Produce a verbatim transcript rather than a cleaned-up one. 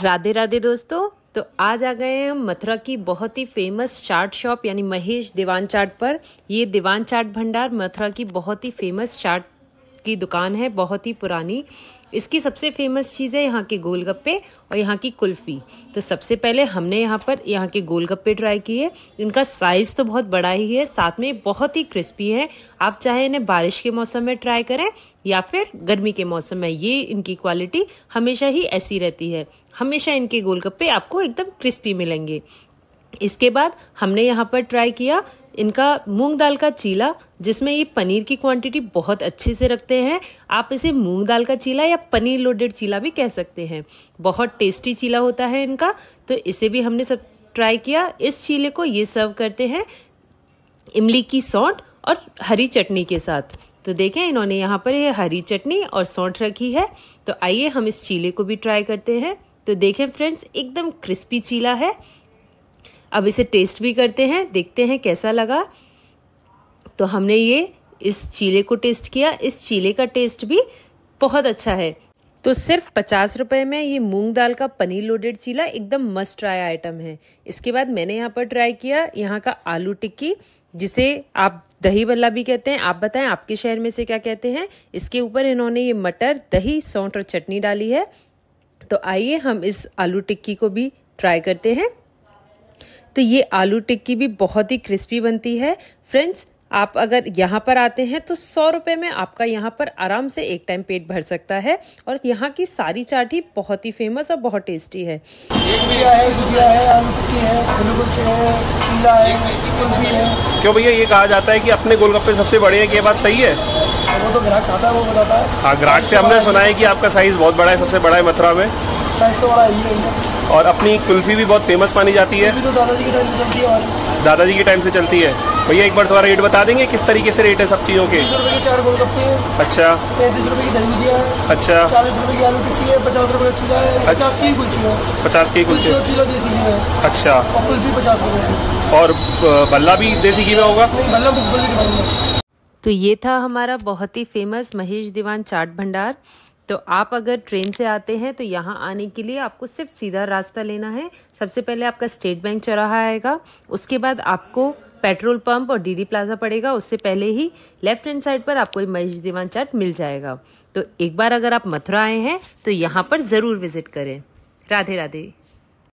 राधे राधे दोस्तों। तो आज आ गए हैं हम मथुरा की बहुत ही फेमस चाट शॉप यानी महेश दीवान चाट पर। ये दीवान चाट भंडार मथुरा की बहुत ही फेमस चाट की दुकान है, बहुत ही पुरानी। इसकी सबसे फेमस चीज़ है यहाँ के गोलगप्पे और यहाँ की कुल्फ़ी। तो सबसे पहले हमने यहाँ पर यहाँ के गोलगप्पे ट्राई किए। इनका साइज़ तो बहुत बड़ा ही है, साथ में बहुत ही क्रिस्पी है। आप चाहे इन्हें बारिश के मौसम में ट्राई करें या फिर गर्मी के मौसम में, ये इनकी क्वालिटी हमेशा ही ऐसी रहती है। हमेशा इनके गोलगप्पे आपको एकदम क्रिस्पी मिलेंगे। इसके बाद हमने यहाँ पर ट्राई किया इनका मूंग दाल का चीला, जिसमें ये पनीर की क्वांटिटी बहुत अच्छे से रखते हैं। आप इसे मूंग दाल का चीला या पनीर लोडेड चीला भी कह सकते हैं। बहुत टेस्टी चीला होता है इनका, तो इसे भी हमने सब ट्राई किया। इस चीले को ये सर्व करते हैं इमली की सौंठ और हरी चटनी के साथ। तो देखें इन्होंने यहाँ पर ये हरी चटनी और सौंठ रखी है। तो आइए हम इस चीले को भी ट्राई करते हैं। तो देखें फ्रेंड्स, एकदम क्रिस्पी चीला है। अब इसे टेस्ट भी करते हैं, देखते हैं कैसा लगा। तो हमने ये इस चीले को टेस्ट किया। इस चीले का टेस्ट भी बहुत अच्छा है। तो सिर्फ पचास रुपए में ये मूंग दाल का पनीर लोडेड चीला एकदम मस्ट ट्राई आइटम है। इसके बाद मैंने यहाँ पर ट्राई किया यहाँ का आलू टिक्की, जिसे आप दही बल्ला भी कहते हैं। आप बताएं आपके शहर में से क्या कहते हैं। इसके ऊपर इन्होंने ये मटर, दही, सौंठ और चटनी डाली है। तो आइए हम इस आलू टिक्की को भी ट्राई करते हैं। तो ये आलू टिक्की भी बहुत ही क्रिस्पी बनती है। फ्रेंड्स, आप अगर यहाँ पर आते हैं तो सौ रुपए में आपका यहाँ पर आराम से एक टाइम पेट भर सकता है। और यहाँ की सारी चाट ही बहुत ही फेमस और बहुत टेस्टी है। भैया है, गुजिया है, आलू टिक्की है, छोले कुलचे है, चीला है, कुल्फी है। क्यों भैया ये कहा जाता है कि अपने गोलगप्पे सबसे बड़े हैं, ये बात सही है? वो तो ग्राहक खाता है, वो बताता है। हाँ, ग्राहक से हमने सुना है कि आपका साइज बहुत बड़ा है, सबसे बड़ा है मथुरा में। साइज तो बड़ा ही है। और अपनी कुल्फी भी बहुत फेमस मानी जाती है। तो दादाजी के टाइम से चलती है हमारी। दादाजी के टाइम से चलती है। भैया एक बार थोड़ा रेट बता देंगे किस तरीके से रेट है सब चीज़ों के? तीस रुपए के चार गोलगप्पे हैं। अच्छा। पैंतीस रुपए की दही भुजिया है। अच्छा। चालीस रुपए की आलू टिक्की है, पचास रुपए का चीला है, पचास की कुल्ची है। पचास की कुल्ची चीला देसी घी है। अच्छा। और कुल्फी पचास रुपए। और बल्ला भी देसी घी में होगा? बल्ला बल्ले की बल्ला। तो ये था हमारा बहुत ही फेमस महेश दीवान चाट भंडार। तो आप अगर ट्रेन से आते हैं तो यहाँ आने के लिए आपको सिर्फ सीधा रास्ता लेना है। सबसे पहले आपका स्टेट बैंक चौराहा आएगा, उसके बाद आपको पेट्रोल पंप और डीडी प्लाजा पड़ेगा। उससे पहले ही लेफ्ट हैंड साइड पर आपको महेश दीवान चाट मिल जाएगा। तो एक बार अगर आप मथुरा आए हैं तो यहाँ पर ज़रूर विजिट करें। राधे राधे।